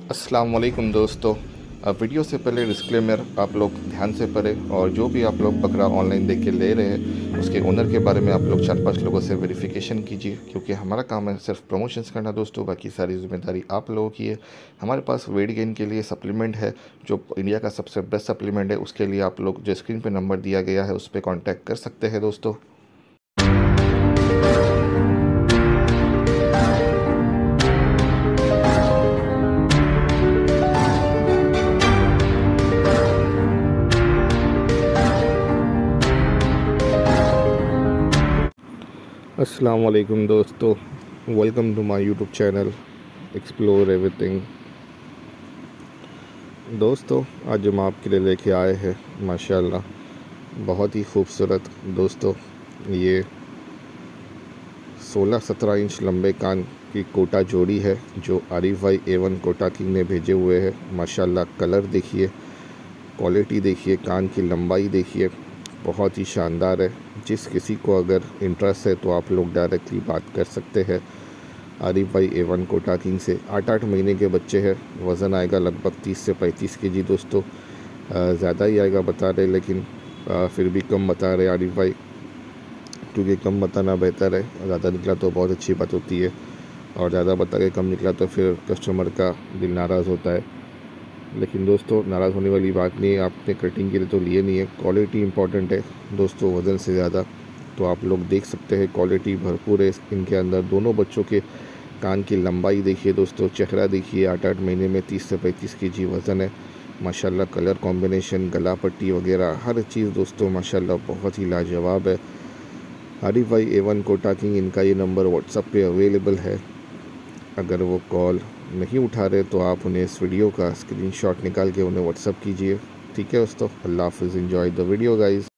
अस्सलाम वालेकुम दोस्तों। वीडियो से पहले डिस्क्लेमर आप लोग ध्यान से पढ़ें और जो भी आप लोग बकरा ऑनलाइन देख के ले रहे हैं उसके ओनर के बारे में आप लोग 4-5 लोगों से वेरिफिकेशन कीजिए, क्योंकि हमारा काम है सिर्फ प्रमोशंस करना दोस्तों, बाकी सारी जिम्मेदारी आप लोगों की है। हमारे पास वेट गेन के लिए सप्लीमेंट है जो इंडिया का सबसे बेस्ट सप्लीमेंट है। उसके लिए आप लोग जो स्क्रीन पर नंबर दिया गया है उस पर कॉन्टैक्ट कर सकते हैं दोस्तों। अस्सलाम वालेकुम दोस्तों, welcome to my YouTube channel explore everything. दोस्तों आज हम आपके लिए लेके आए हैं माशाल्लाह बहुत ही खूबसूरत दोस्तों, ये 16-17 इंच लंबे कान की कोटा जोड़ी है जो आरिफ भाई A1 कोटा किंग ने भेजे हुए हैं। माशाल्लाह कलर देखिए, क्वालिटी देखिए, कान की लंबाई देखिए, बहुत ही शानदार है। जिस किसी को अगर इंटरेस्ट है तो आप लोग डायरेक्टली बात कर सकते हैं आरिफ भाई A1 कोटा किंग से। 8-8 महीने के बच्चे हैं, वज़न आएगा लगभग 30 से 35 केजी दोस्तों। ज़्यादा ही आएगा बता रहे, लेकिन फिर भी कम बता रहे आरिफ भाई, क्योंकि कम बताना बेहतर है। ज़्यादा निकला तो बहुत अच्छी बात होती है और ज़्यादा बता के कम निकला तो फिर कस्टमर का दिल नाराज़ होता है। लेकिन दोस्तों नाराज़ होने वाली बात नहीं है, आपने कटिंग के लिए तो लिए नहीं है। क्वालिटी इंपॉर्टेंट है दोस्तों वज़न से ज़्यादा। तो आप लोग देख सकते हैं क्वालिटी भरपूर है इनके अंदर। दोनों बच्चों के कान की लंबाई देखिए दोस्तों, चेहरा देखिए, 8-8 महीने में 30 से 35 केजी वज़न है माशाल्लाह। कलर कॉम्बिनेशन, गला पट्टी वगैरह हर चीज़ दोस्तों माशाल्लाह बहुत ही लाजवाब है। आरिफ भाई A1 कोटा किंग, इनका ये नंबर व्हाट्सएप पे अवेलेबल है। अगर वो कॉल नहीं उठा रहे तो आप उन्हें इस वीडियो का स्क्रीनशॉट निकाल के उन्हें व्हाट्सएप कीजिए, ठीक है दोस्तों। अल्लाह हाफ़िज़, एंजॉय द वीडियो गाइज़।